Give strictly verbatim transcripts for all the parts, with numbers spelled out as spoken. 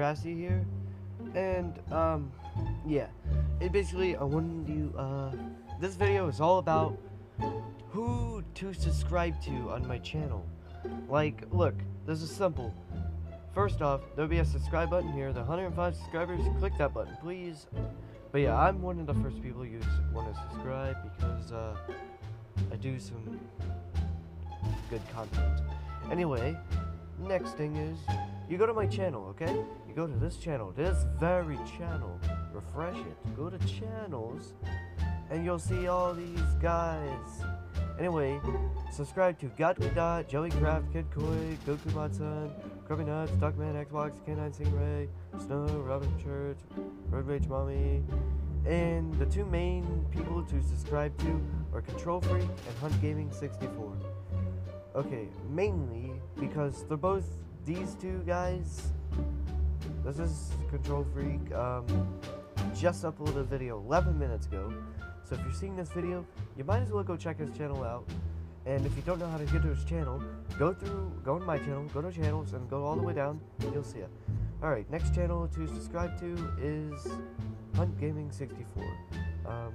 Grassy here, and um, yeah, it basically I wanted to. Uh, this video is all about who to subscribe to on my channel. Like, look, this is simple. First off, there'll be a subscribe button here. The one hundred five subscribers, click that button, please. But yeah, I'm one of the first people you want to subscribe because uh, I do some good content. Anyway, next thing is, you go to my channel, okay? You go to this channel, this very channel, refresh it, go to channels, and you'll see all these guys. Anyway, subscribe to Gatwidot, Jellycraft, Kid Koi, Goku Matsun, Krubby Nuts, Duckman, Xbox, K nine Stingray, Snow, Robin Church, Road Rage Mommy, and the two main people to subscribe to are Control Freak and Hunt Gaming sixty-four. Okay, mainly because they're both these two guys. This is Control Freak. Um, just uploaded a video eleven minutes ago. So if you're seeing this video, you might as well go check his channel out. And if you don't know how to get to his channel, go through, go to my channel, go to channels, and go all the way down, and you'll see it. Alright, next channel to subscribe to is Hunt Gaming sixty-four. Um,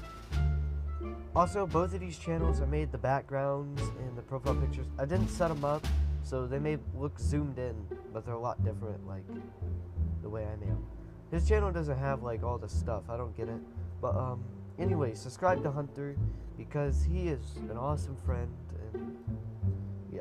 also, both of these channels, I made the backgrounds and the profile pictures. I didn't set them up, so they may look zoomed in, but they're a lot different, like, the way I made them. His channel doesn't have, like, all this stuff. I don't get it. But, um, anyway, subscribe to Hunter, because he is an awesome friend, and, yeah.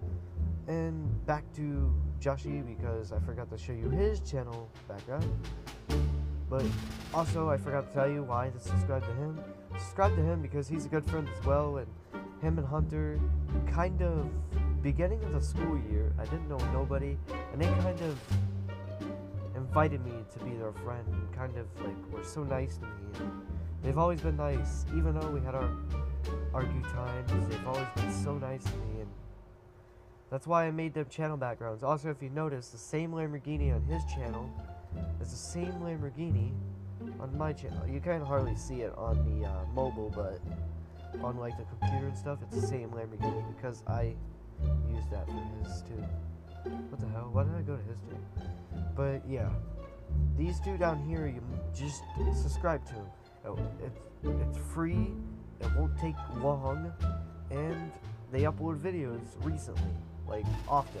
And back to Joshi, because I forgot to show you his channel background. But, also, I forgot to tell you why to subscribe to him. Subscribe to him because he's a good friend as well, and him and Hunter, kind of, beginning of the school year, I didn't know nobody, and they kind of invited me to be their friend, and kind of, like, were so nice to me, and they've always been nice, even though we had our argue times, they've always been so nice to me, and that's why I made them channel backgrounds. Also, if you notice, the same Lamborghini on his channel is the same Lamborghini on my channel. You can't hardly see it on the uh, mobile, but on, like, the computer and stuff, it's the same Lamborghini, because I use that for his, too. What the hell? Why did I go to his channel? But, yeah. These two down here, you just subscribe to them. Oh, it's, it's free, it won't take long, and they upload videos recently, like, often.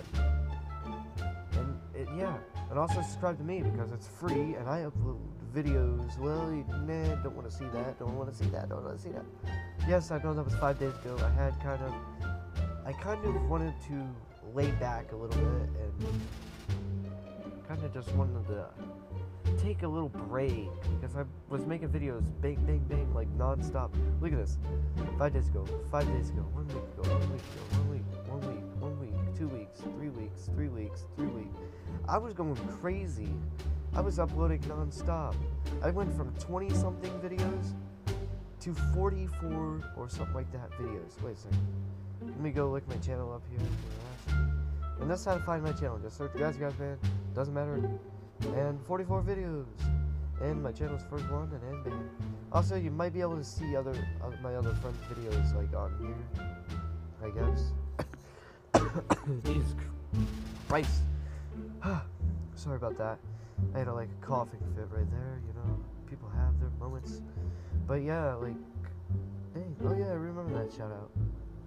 And, it, yeah. And also subscribe to me, because it's free, and I upload videos. Well, you, nah, don't want to see that, don't want to see that, don't want to see that. Yes, I know that was five days ago. I had kind of, I kind of wanted to lay back a little bit, and kind of just wanted to take a little break, because I was making videos bang, bang, bang, like, non-stop. Look at this. Five days ago, five days ago, one week ago, one week ago, one week, one week, one week, two weeks, three weeks, three weeks, three weeks. I was going crazy. I was uploading non-stop. I went from twenty-something videos to forty-four or something like that videos. Wait a second. Let me go look my channel up here. And that's how to find my channel. Just search Guys Guys Man. Doesn't matter. And forty-four videos. And my channel's first one, and then bam. Also, you might be able to see other uh, my other friends' videos, like, on here, I guess. Jesus Christ. Sorry about that. I had a, like, a coughing fit right there, you know. People have their moments. But yeah, like, hey, oh yeah, I remember that shout out.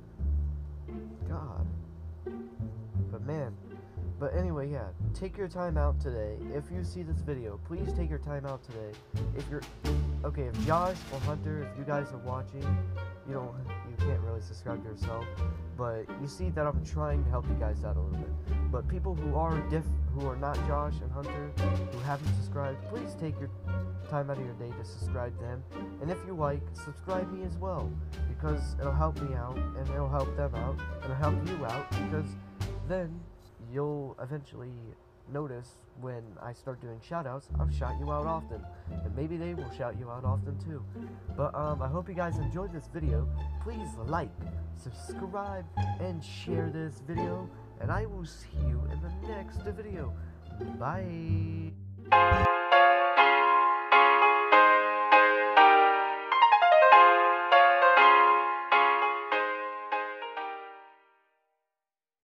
God. But man. But anyway, yeah, take your time out today. If you see this video, please take your time out today. If you're, okay, if Josh or Hunter, if you guys are watching, you don't, you can't really subscribe to yourself, but you see that I'm trying to help you guys out a little bit. But people who are diff, who are not Josh and Hunter, who haven't subscribed, please take your time out of your day to subscribe to them. And if you like, subscribe me as well, because it'll help me out, and it'll help them out, and it'll help you out, because then you'll eventually notice when I start doing shoutouts, I've shout you out often, and maybe they will shout you out often too. But um, I hope you guys enjoyed this video. Please like, subscribe, and share this video, and I will see you in the next video. Bye.